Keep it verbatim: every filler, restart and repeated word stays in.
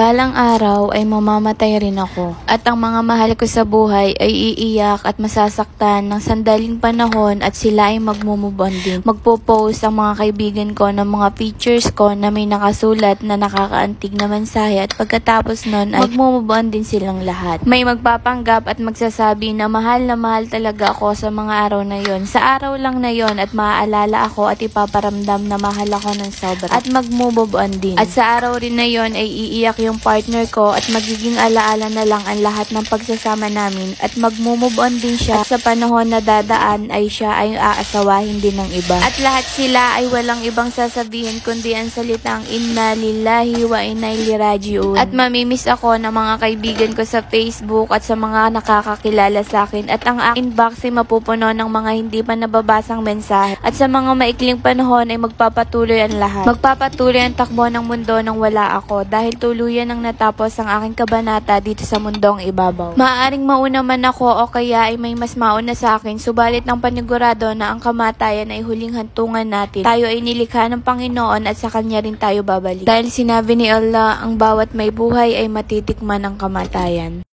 Balang araw ay mamamatay rin ako at ang mga mahal ko sa buhay ay iiyak at masasaktan ng sandaling panahon at sila ay magmumove on din. Magpo-post ang mga kaibigan ko ng mga pictures ko na may nakasulat na nakakaantig na mensahe at pagkatapos nun ay magmumove on din silang lahat. May magpapanggap at magsasabi na mahal na mahal talaga ako sa mga araw na yon. Sa araw lang na yon at maaalala ako at ipaparamdam na mahal ako ng sobra at magmumove on din. At sa araw rin na yon ay iiyak yung partner ko at magiging alaala na lang ang lahat ng pagsasama namin at magmumove on din siya at sa panahon na dadaan ay siya ay aasawahin din ng iba. At lahat sila ay walang ibang sasabihin kundi ang salitang inna lillahi wa inna ilaihi raji'un. At mamimiss ako ng mga kaibigan ko sa Facebook at sa mga nakakakilala sa akin at ang aking box ay mapupuno ng mga hindi pa nababasang mensahe at sa mga maikling panahon ay magpapatuloy ang lahat. Magpapatuloy ang takbo ng mundo nang wala ako dahil tuluyan nang natapos ang aking kabanata dito sa mundong ibabaw. Maaaring mauna man ako o kaya ay may mas mauna sa akin, subalit ng panigurado na ang kamatayan ay huling hantungan natin. Tayo ay nilikha ng Panginoon at sa Kanya rin tayo babalik. Dahil sinabi ni Allah, ang bawat may buhay ay matitikman ng kamatayan.